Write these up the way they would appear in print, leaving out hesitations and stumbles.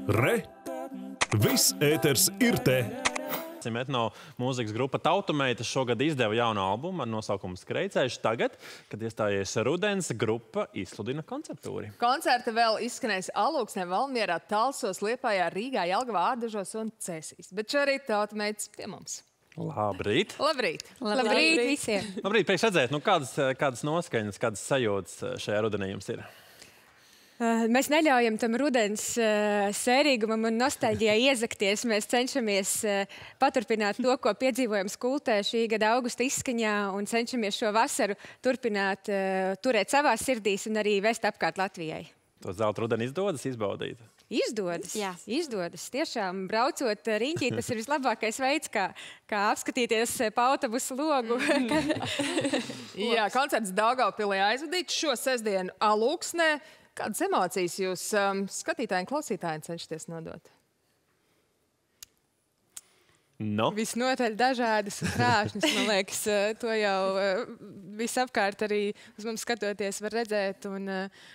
Re! Viss ēters ir te! Etno mūzikas grupa Tautumeitas šogad izdeva jaunu albumu ar nosaukumu Skrejceļš. Tagad, kad iestājies rudens, grupa izsludina koncertūri. Koncerti vēl izskanēs Alūksnē, Valmierā, Talsos, Liepājā, Rīgā, Jelgavā, Ārdažos un Cēsīs. Bet šorīt Tautumeitas pie mums. Labrīt! Labrīt! Labrīt visiem! Labrīt, priekš redzēt, kādas noskaņas, kādas sajūtas šajā rudenī jums ir? Mēs neļaujam tam rudens sērīgumam un nostalģijai iezakties. Mēs cenšamies paturpināt to, ko piedzīvojam Skultē šī gada augusta izskaņā un cenšamies šo vasaru turpināt turēt savās sirdīs un arī vest apkārt Latvijai. To zelta rudeni izdodas izbaudīt? Izdodas, jā. Izdodas. Tiešām braucot riņķī, tas ir vislabākais veids, kā apskatīties pa autobusu logu. Jā, koncerts Daugavpilī aizvadīts šo sestdienu Alūksnē. Kādas emocijas jūs skatītāji un klausītāji cenšaties nodot? No. Visnotaļ dažādas un krāšņas, man liekas, to jau visapkārt arī uz mums skatoties var redzēt. Un,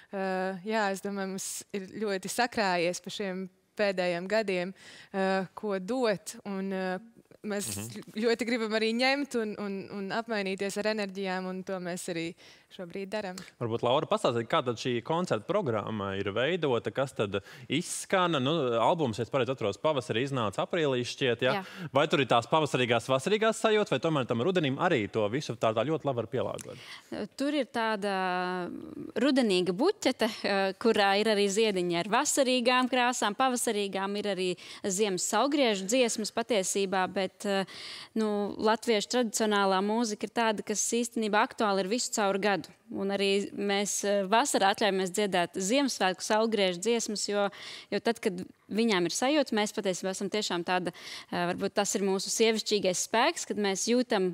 jā, es domāju, mums ir ļoti sakrājies pa šiem pēdējiem gadiem, ko dot. Un, mēs ļoti gribam arī ņemt un apmainīties ar enerģijām, un to mēs arī šobrīd darām. Varbūt, Laura, pastāstīt, kā tad šī koncerta programma ir veidota, kas tad izskana? Nu, albums, es pareizi atceros, pavasarī iznāca aprīlī šķiet, ja? Jā. Vai tur ir tās pavasarīgās, vasarīgās sajūtas, vai tomēr tam rudenim arī to visu tā ļoti labi var pielāgot? Tur ir tāda rudenīga buķete, kurā ir arī ziediņi ar vasarīgām krāsām, pavasarīgām, ir arī ziemas saulgriežu dziesmas patiesībā, bet latviešu tradicionālā mūzika ir tāda, kas īstenībā aktuāli ir visu caur gadu. Un arī mēs vasarā atļaujamies dziedāt Ziemassvētku saulgriežu dziesmas, jo tad, kad viņām ir sajūta, mēs patiesībā esam tiešām tāda, varbūt tas ir mūsu sievišķīgais spēks, kad mēs jūtam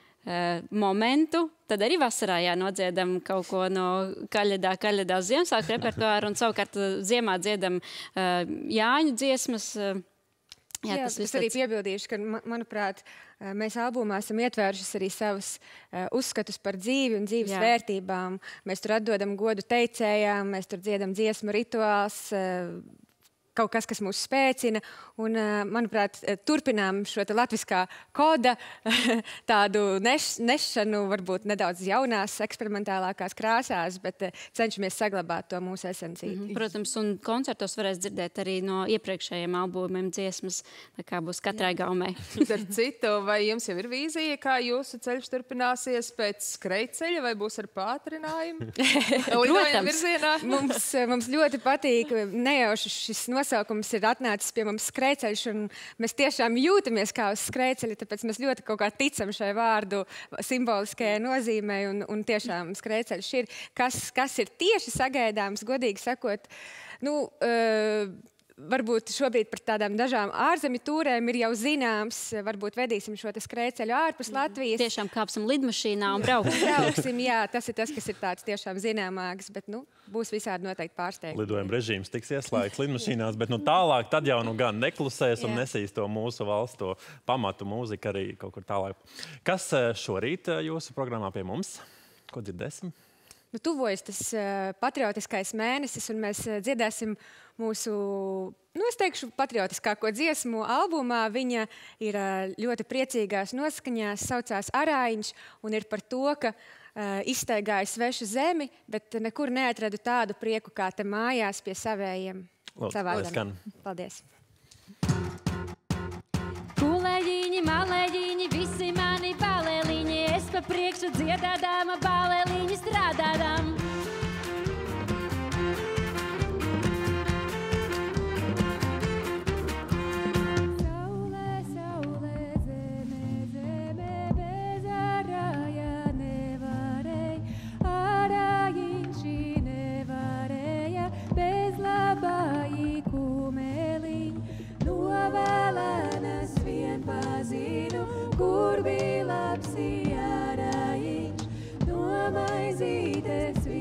momentu, tad arī vasarā nodziedam kaut ko no kaļedā Ziemassvētku repertuāru un savukārt ziemā dziedam Jāņu dziesmas. Jā, tas arī piebildīšu, ka, manuprāt, mēs albumā esam ietvērušas arī savus uzskatus par dzīvi un dzīves vērtībām. Mēs tur atdodam godu teicējām, mēs tur dziedam dziesmu rituāls, kaut kas, kas mūs spēcina. Un, manuprāt, turpinām šo latviskā koda tādu nešanu, varbūt nedaudz jaunās, eksperimentālākās krāsās, bet cenšamies saglabāt to mūsu esenciju. Protams, un koncertos varēs dzirdēt arī no iepriekšējiem albumiem dziesmas, tā kā būs katrai gaumei. Ar citu, vai jums jau ir vīzija, kā jūsu ceļš turpināsies pēc Skrejceļa, vai būs ar pātrinājumu? Protams. Mums ļoti patīk, nejauši šis nosaukums ir atnācis pie mums Skrejceļš, un mēs tiešām jūtamies kā uz skrejceļa, tāpēc mēs ļoti kaut kā ticam šai vārdu simboliskajai nozīmei, un tiešām Skrejceļš ir, kas ir tieši sagaidāms, godīgi sakot, varbūt šobrīd par tādām dažām ārzemju tūrēm ir jau zināms, varbūt vedīsim šo skrejceļu ārpus Latvijas. Tiešām kāpsim lidmašīnā un brauksim. Jā, tas ir tas, kas ir tāds tiešām zināmāks, bet, būs visādi noteikti pārsteigti. Lidojuma režīms tiks ieslēgts lidmašīnās, bet tālāk tad jau gan neklusēs un nesīs to mūsu valsts, to pamatu mūziku arī kaut kur tālāk. Kas šorīt jūsu programmā pie mums? Ko dzirdēsim? Tuvojas tas patriotiskais mēnesis, un mēs dziedāsim mūsu, es teikšu, patriotiskāko dziesmu albumā. Viņa ir ļoti priecīgās noskaņās, saucās Arājiņš, un ir par to, ka izstaigāju svešu zemi, bet nekur neatradu tādu prieku, kā te mājās pie savējiem. Savā zemē. Paldies! Kulēģiņi, malēģiņi, visi mani balēliņi, es pa priekšu dziedādama, balēliņi strādādam. Saulē, saulē, zeme, zeme, bez arāja nevarēja, arājiņši nevarēja, bez labāji kumeliņi, novēlēnas vien pazinu, kur bija labs arājiņš, no maizītes vien.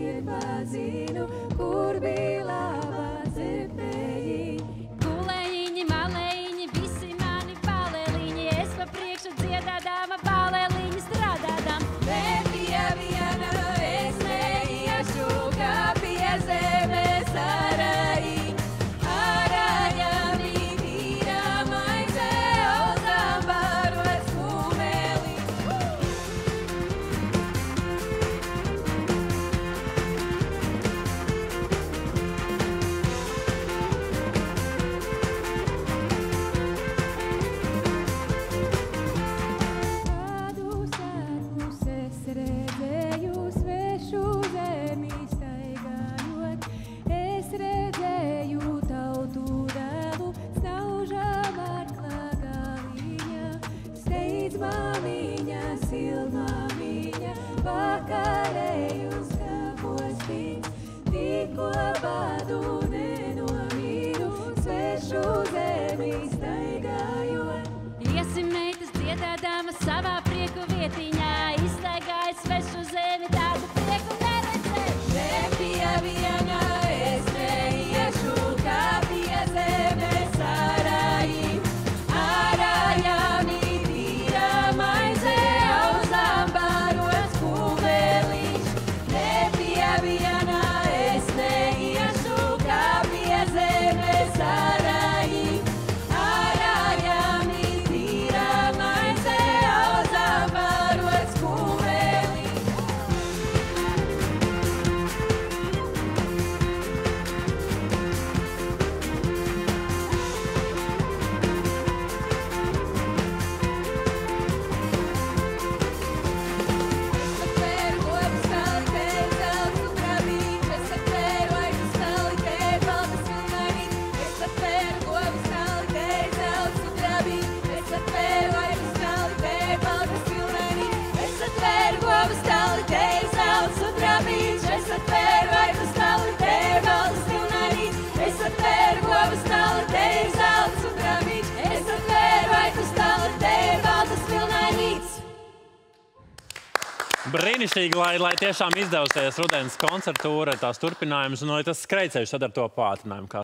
Brīnišķīgi, lai tiešām izdevusies rudens koncertūra, tās turpinājums, un lai tas skrejceļš tad ar to pātrinājumu, kā